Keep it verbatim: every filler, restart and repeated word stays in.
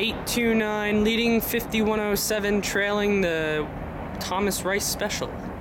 eight two nine leading fifty-one oh seven, trailing the Thomas Rice Special.